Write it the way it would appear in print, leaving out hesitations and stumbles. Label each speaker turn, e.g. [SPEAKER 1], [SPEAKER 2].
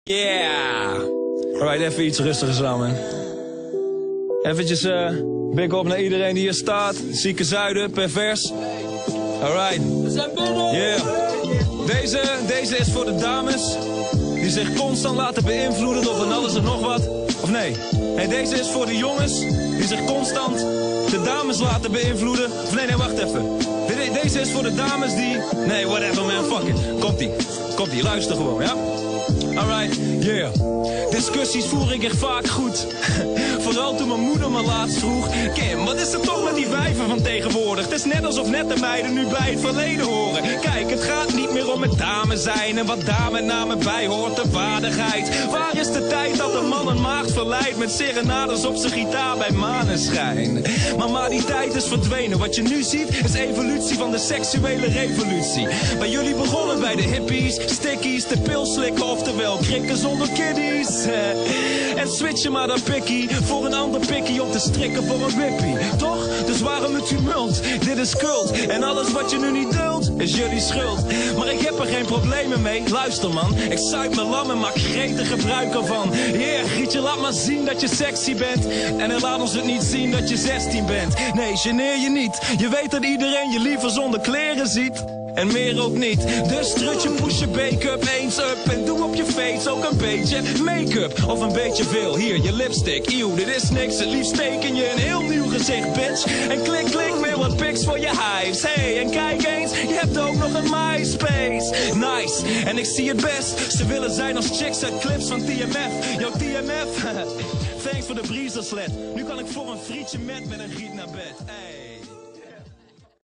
[SPEAKER 1] Yeah! Alright, even iets rustiger samen. Eventjes big up naar iedereen die hier staat. Zieke Zuiden, pervers. Alright. We zijn binnen! Yeah. Deze is voor de dames die zich constant laten beïnvloeden door van alles en nog wat. Of nee, deze is voor de jongens die zich constant de dames laten beïnvloeden. Of nee, wacht even. Deze is voor de dames die... Nee, whatever man, fuck it. Komt-ie, luister gewoon, ja? Alright, yeah. Discussies voer ik echt vaak goed. Vooral toen mijn moeder me laatst vroeg: Kim, wat is er toch met die wijven van tegenwoordig? Het is net alsof nette meiden nu bij het verleden horen. Kijk, het gaat niet meer om het dame zijn en wat daar met name bij hoort, de vaardigheid. Waar is de tijd dat een man een maagd verleidt met serenades op zijn gitaar bij maneschijn? Maar die tijd is verdwenen. Wat je nu ziet is evolutie van de seksuele revolutie. Bij jullie begonnen bij de hippies, stickies, de pil slikken, oftewel krikken zonder kiddies. En switchen maar dan pikkie voor een ander pikkie om te strikken voor een whippie. Toch? Dus waarom het tumult? Dit is cult. En alles wat je nu niet duldt, is jullie schuld. Maar ik heb er geen problemen mee. Luister man, ik zuip mijn lam en maak gretig gebruik ervan. Yeah, Grietje, laat maar zien dat je sexy bent. En laat ons het niet zien dat je 16 bent. Nee, geneer je niet. Je weet dat iedereen je liever zonder kleren ziet. En meer ook niet. Dus strut je, push je make-up eens up. En doe op je face ook een beetje make-up. Of een beetje veel. Hier, je lipstick. Eeuw, dit is niks. Het liefst teken je een heel nieuw gezicht, bitch. En klik, weer wat pics voor je hives. Hey, en kijk eens, je hebt ook nog een MySpace. Nice, en ik zie het best. Ze willen zijn als chicks uit clips van TMF. Yo, TMF. Thanks voor de breezersled. Nu kan ik voor een frietje met een giet naar bed. Hey.